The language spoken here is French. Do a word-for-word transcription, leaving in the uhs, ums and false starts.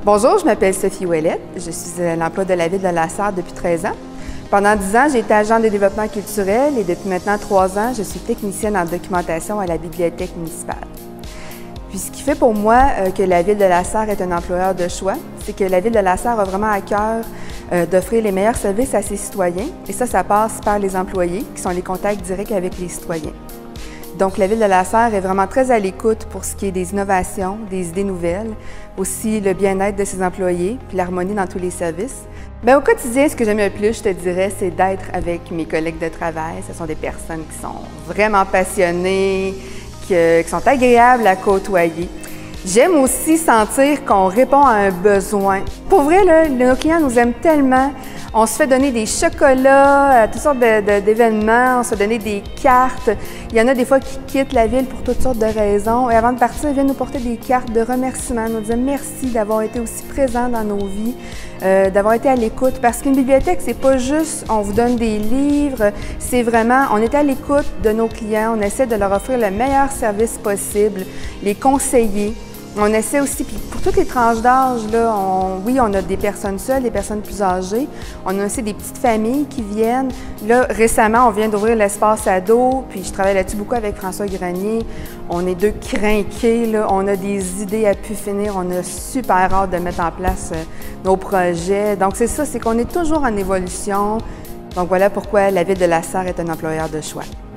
Bonjour, je m'appelle Sophie Ouellette. Je suis à l'emploi de la Ville de La Sarre depuis treize ans. Pendant dix ans, j'ai été agente de développement culturel et depuis maintenant trois ans, je suis technicienne en documentation à la bibliothèque municipale. Puis ce qui fait pour moi euh, que la Ville de La Sarre est un employeur de choix, c'est que la Ville de La Sarre a vraiment à cœur euh, d'offrir les meilleurs services à ses citoyens et ça, ça passe par les employés qui sont les contacts directs avec les citoyens. Donc, la Ville de La Sarre est vraiment très à l'écoute pour ce qui est des innovations, des idées nouvelles, aussi le bien-être de ses employés, puis l'harmonie dans tous les services. Bien, au quotidien, ce que j'aime le plus, je te dirais, c'est d'être avec mes collègues de travail. Ce sont des personnes qui sont vraiment passionnées, qui, qui sont agréables à côtoyer. J'aime aussi sentir qu'on répond à un besoin. Pour vrai, là, nos clients nous aiment tellement. On se fait donner des chocolats, toutes sortes d'événements, on se fait donner des cartes. Il y en a des fois qui quittent la ville pour toutes sortes de raisons. Et avant de partir, ils viennent nous porter des cartes de remerciement, nous dire merci d'avoir été aussi présents dans nos vies, euh, d'avoir été à l'écoute. Parce qu'une bibliothèque, c'est pas juste on vous donne des livres, c'est vraiment on est à l'écoute de nos clients, on essaie de leur offrir le meilleur service possible, les conseiller. On essaie aussi, puis pour toutes les tranches d'âge, là, on, oui, on a des personnes seules, des personnes plus âgées. On a aussi des petites familles qui viennent. Là, récemment, on vient d'ouvrir l'espace ado, puis je travaille là-dessus beaucoup avec François Grenier. On est deux crinqués, là. On a des idées à pu finir. On a super hâte de mettre en place euh, nos projets. Donc, c'est ça, c'est qu'on est toujours en évolution. Donc, voilà pourquoi la Ville de La Sarre est un employeur de choix.